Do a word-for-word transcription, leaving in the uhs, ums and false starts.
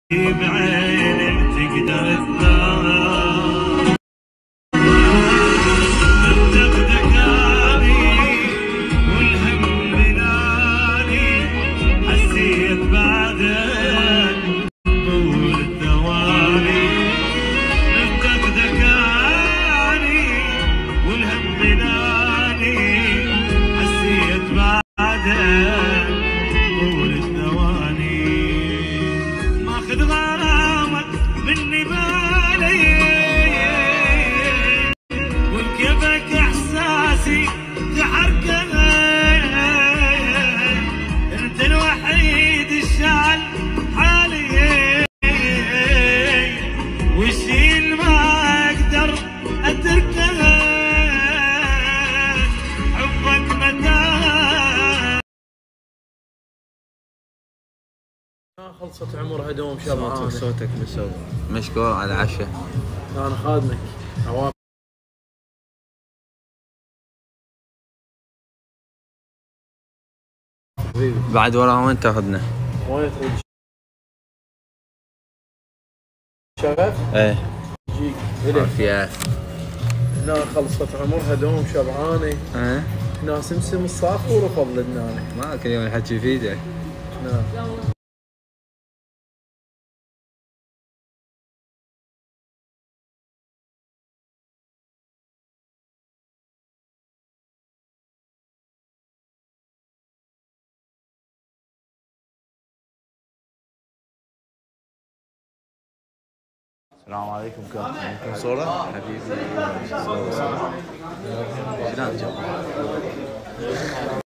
بعينك تقدر تنام، نفتق ذكاني والهم بناني، حسيت بعدك طول الثواني، نفتق ذكاني والهم بناني، حسيت بعدك طول الثواني، ماخذ غرامك مني بالي وبكيفك احساسي تحركه، انت الوحيد الشال حالي والشي ما اقدر اتركه، حبك متى خلصت عمرها دوم شبعانة. صوتك مسوي مشكور على العشاء. انا خادمك عوام. بعد وراها وين تاخذنا؟ وين تريد شغف؟ ايه جيك الك. عافيات. هنا خلصت عمرها دوم شبعانة. ايه هنا سمسم الصافي ورفض لدناني. ما كل يوم الحكي يفيدك. نعم. السلام عليكم. ممكن صورة؟ حبيبي. شلون؟